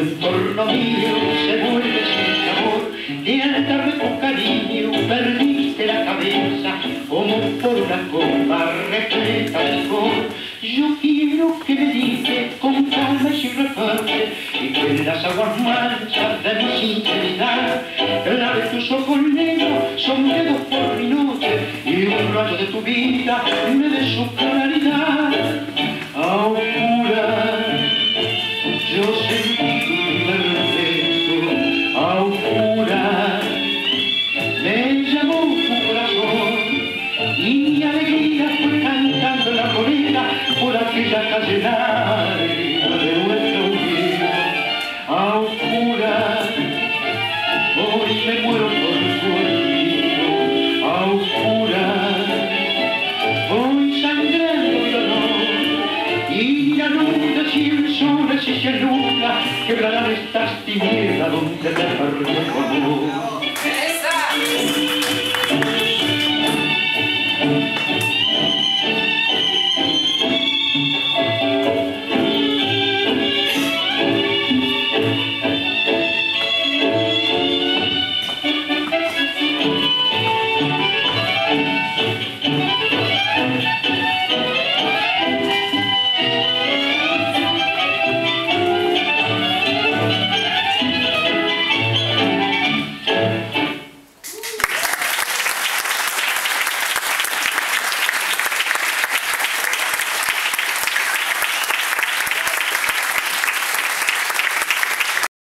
en torno mío se vuelve sin sabor, y al darme tu cariño perdiste la cabeza, como por una copa repleta de licor. Yo quiero que me dices con calma y sin reproche, y que en las aguas mansas de mi sinceridad, la de tus ojos negros son dedos por mi noche, y un rayo de tu vida me dé su claridad. Augura, yo sentí tu primer beso, augura, me llamó tu corazón, y mi alegría fue cantando la colina por aquella calle larga de nuestra vida. Augura, hoy me muero por tu olvido, augura, voy sangrando de dolor, y la luz de 100 soles y 100 lunas quebrarán estas tinieblas.